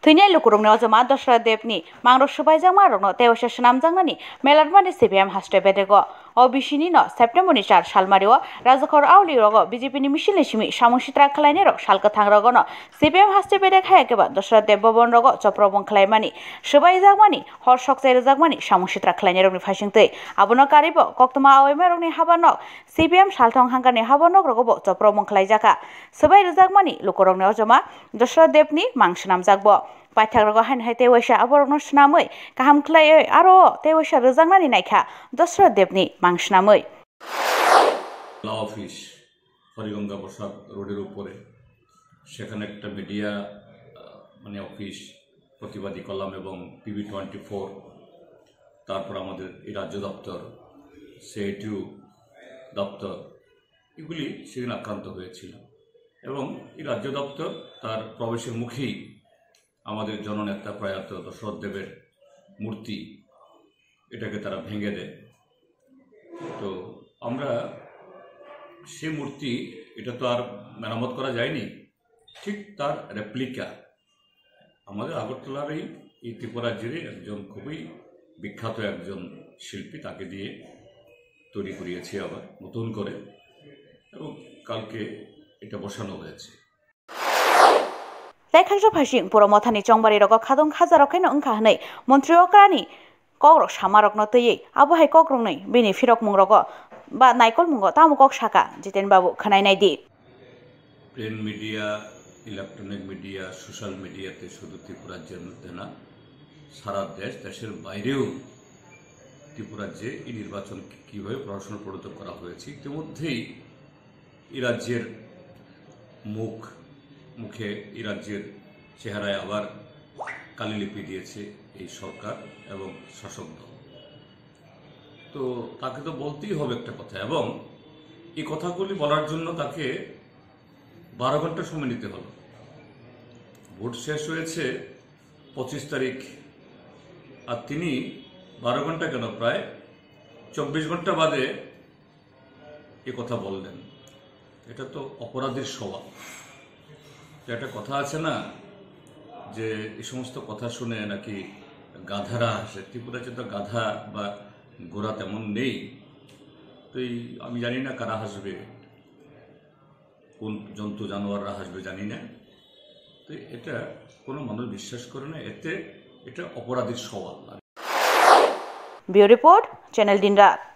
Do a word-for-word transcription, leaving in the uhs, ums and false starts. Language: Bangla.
Thunai lukurungni ojoma dosra debni mangrok subaijak marokno tewasa swnamjaknani melarmani C P M haste bedego o bisini no September ni four salmario rajakor auli rogo B J P ni misil simi samungsitra khlainai rok salkathang rogo no C P M haste bedek hayakeba dosra deb bobon rogo choprobon khlaimani subaijakmani hor sokchai rjakmani samungsitra khlainai rokni phasingtwi abono karibo koktoma awai rokni habanok C P M salthong hangkani habanok rogo choprobon khlaijaka subai rjakmani lukurungni ojoma dosra debni mangswnamjakbo paithakrogo hain hai tewasa aborokno swnamwi kaham khlaioi aro tewasa rjaknani naikha dosra debni mangswnamwi law office Hariganga Prasad রোডের উপরে সেখানে একটা মিডিয়া মানে অফিস প্রতিবাদী কলাম এবং পিবি টোয়েন্টি ফোর তারপর আমাদের এই রাজ্য দপ্তর সিআইটিউ দপ্তর এগুলি সেদিন আক্রান্ত হয়েছিল এবং এই রাজ্য দপ্তর তার প্রবেশের মুখেই আমাদের জননেতা প্রয়াত দশরথ দেবের মূর্তি এটাকে তারা ভেঙে দেয়। তো আমরা সেই মূর্তি এটা তো আর মেরামত করা যায়নি, ঠিক তার রেপ্লিকা আমাদের আগরতলারই এই ত্রিপুরা রাজ্যেরই একজন খুবই বিখ্যাত একজন শিল্পী তাকে দিয়ে তৈরি করিয়েছি আবার নতুন করে এবং কালকে এটা বসানো হয়েছে। Lekhangsha phasing puro mothani chongbari rogo khatong kaja rokhaino wngkha hwnwi Mantri okrani kokrok samarokno twiwi abo hai kokrokni bini phirok mungrogo ba naikol mungo tamo kok sakha Jiten babu khwnainai di print media electronic media social মিডিয়াতে শুধু ত্রিপুরা রাজ্যের মধ্যে না সারা দেশ দেশের বাইরেও ত্রিপুরা রাজ্যে এই নির্বাচন কীভাবে প্রশাসন পরিণত করা হয়েছে ইতিমধ্যেই এই রাজ্যের মুখ মুখে এই রাজ্যের চেহারায় আবার কালিলিপি দিয়েছে এই সরকার এবং শাসক দল। তো তাকে তো বলতেই হবে একটা কথা এবং এই কথাগুলি বলার জন্য তাকে বারো ঘন্টা সময় নিতে হলো। ভোট শেষ হয়েছে পঁচিশ তারিখ আর তিনি বারো ঘন্টা কেন প্রায় চব্বিশ ঘন্টা বাদে এ কথা বললেন। এটা তো অপরাধীর স্বভাব। একটা কথা আছে না যে এই সমস্ত কথা শুনে নাকি গাধারা হাসে, ত্রিপুরাতে তো গাধা বা ঘোড়া তেমন নেই। তো এই আমি জানি না কারা হাসবে, কোন জন্তু জানোয়াররা হাসবে জানি না। তো এটা কোনো মানুষ বিশ্বাস করে না, এতে এটা অপরাধীর স্বভাব। ব্যুরো রিপোর্ট চ্যানেল দিন রাত।